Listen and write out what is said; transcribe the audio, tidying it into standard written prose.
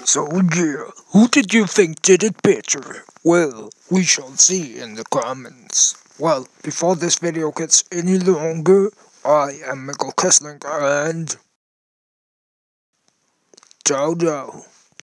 So yeah, who did you think did it better? Well, we shall see in the comments. Well, before this video gets any longer, I am Kislink and ciao ciao.